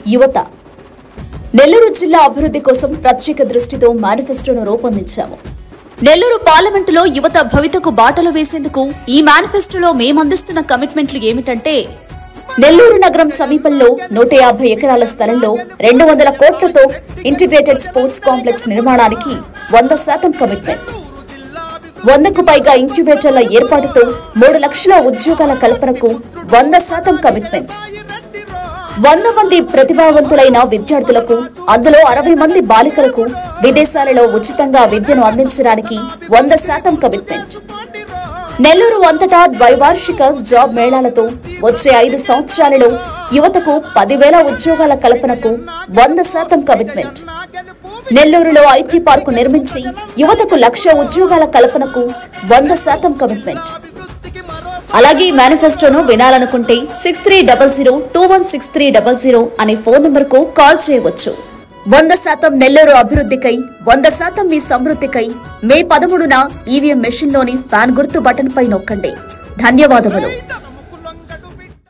యువత నెల్లూరు జిల్లా అభివృద్ధి కోసం ప్రత్యేక దృష్టితో మేనిఫెస్టోను రూపొందించాము. నెల్లూరు పార్లమెంటులో యువత భవితకు బాటలు వేసేందుకు ఈ మేనిఫెస్టోలో మేమందిస్తున్న కమిట్మెంట్లు ఏమిటంటే, నెల్లూరు నగరం సమీపంలో 150 ఎకరాల స్థలంలో 200 కోట్లతో ఇంటిగ్రేటెడ్ స్పోర్ట్స్ కాంప్లెక్స్ నిర్మాణానికి 100% కమిట్మెంట్. 100కు పైగా ఇంక్యుబేటర్ల ఏర్పాటుతో 3 లక్షల ఉద్యోగాల కల్పనకు 100% కమిట్మెంట్. 100 మంది ప్రతిభావంతులైన విద్యార్థులకు, అందులో 60 మంది బాలికలకు విదేశాలలో ఉచితంగా విద్యను అందించడానికి 100% కమిట్మెంట్. నెల్లూరు అంతటా ద్వైవార్షిక జాబ్ మేళాలతో వచ్చే 5 సంవత్సరాలలో యువతకు 10,000 ఉద్యోగాల కల్పనకు 100% కమిట్మెంట్. నెల్లూరులో ఐటీ పార్కు నిర్మించి యువతకు 1,00,000 ఉద్యోగాల కల్పనకు 100% కమిట్మెంట్. అలాగే మేనిఫెస్టోను వినాలనుకుంటే 6300216300 అనే ఫోన్ నంబర్కు కాల్ చేయవచ్చు. 100% నెల్లూరు అభివృద్ధికై, 100% మీ సమృద్ధికై మే 13న ఈవీఎం మెషిన్లోని ఫ్యాన్ గుర్తు బటన్ పై నొక్కండి. ధన్యవాదములు.